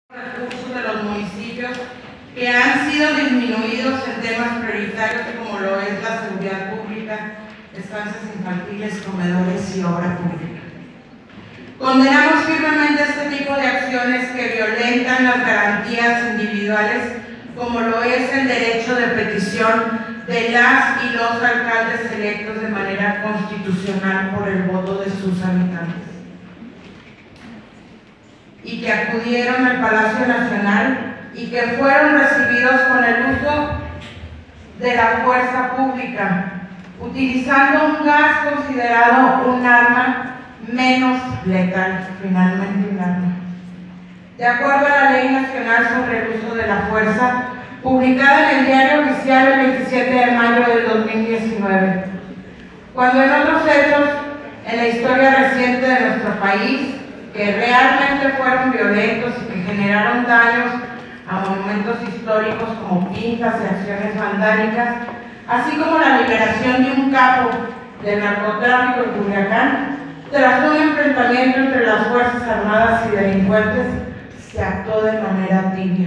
Recursos de los municipios que han sido disminuidos en temas prioritarios como lo es la seguridad pública, estancias infantiles, comedores y obra pública. Condenamos firmemente este tipo de acciones que violentan las garantías individuales como lo es el derecho de petición de las y los alcaldes electos de manera constitucional por el voto de sus habitantes y que acudieron al Palacio Nacional y que fueron recibidos con el uso de la fuerza pública, utilizando un gas considerado un arma menos letal, finalmente un arma. De acuerdo a la Ley Nacional sobre el Uso de la Fuerza, publicada en el Diario Oficial el 27 de mayo del 2019, cuando en otros hechos en la historia reciente de nuestro país que realmente fueron violentos y que generaron daños a monumentos históricos como pintas y acciones vandálicas, así como la liberación de un capo del narcotráfico en Culiacán, tras un enfrentamiento entre las Fuerzas Armadas y delincuentes, se actuó de manera tibia.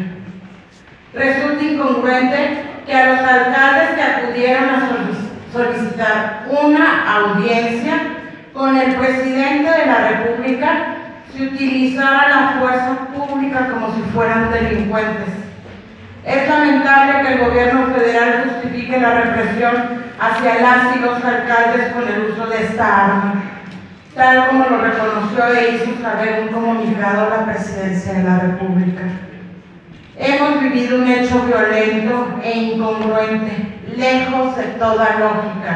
Resulta incongruente que a los alcaldes que acudieron a solicitar una audiencia con el presidente de la República se utilizara la fuerza pública como si fueran delincuentes. Es lamentable que el gobierno federal justifique la represión hacia las y los alcaldes con el uso de esta arma, tal como lo reconoció e hizo saber un comunicado a la Presidencia de la República. Hemos vivido un hecho violento e incongruente, lejos de toda lógica.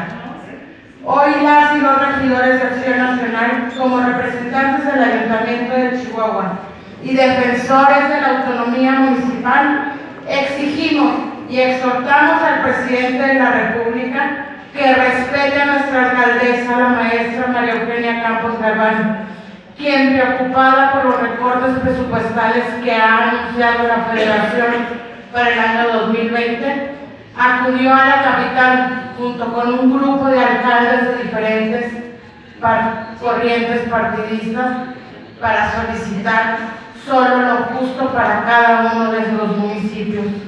Hoy las y los regidores de Acción Nacional, como representantes del Ayuntamiento de Chihuahua y defensores de la autonomía municipal, exigimos y exhortamos al presidente de la República que respete a nuestra alcaldesa, la maestra María Eugenia Campos Galván, quien, preocupada por los recortes presupuestales que ha anunciado la Federación para el año 2020, acudió a la capital junto con un grupo de alcaldes de diferentes corrientes partidistas para solicitar solo lo justo para cada uno de los municipios.